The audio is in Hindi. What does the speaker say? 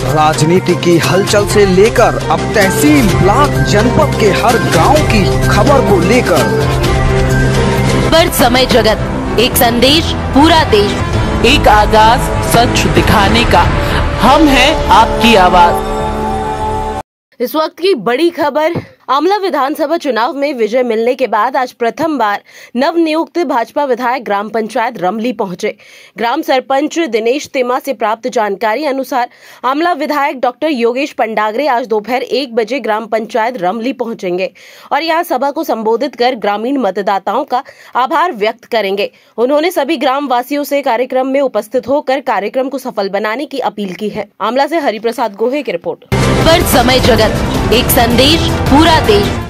राजनीति की हलचल से लेकर अब तहसील, ब्लॉक, जनपद के हर गांव की खबर को लेकर पर समय जगत, एक संदेश पूरा देश, एक आगाज सच दिखाने का, हम हैं आपकी आवाज। इस वक्त की बड़ी खबर, आमला विधानसभा चुनाव में विजय मिलने के बाद आज प्रथम बार नवनियुक्त भाजपा विधायक ग्राम पंचायत रमली पहुंचे। ग्राम सरपंच दिनेश तिमा से प्राप्त जानकारी अनुसार आमला विधायक डॉक्टर योगेश पंडागरे आज दोपहर 1 बजे ग्राम पंचायत रमली पहुंचेंगे और यहां सभा को संबोधित कर ग्रामीण मतदाताओं का आभार व्यक्त करेंगे। उन्होंने सभी ग्राम वासियों से कार्यक्रम में उपस्थित होकर कार्यक्रम को सफल बनाने की अपील की है। आमला से हरिप्रसाद गोहे की रिपोर्ट। पर समय जगत, एक संदेश पूरा देश।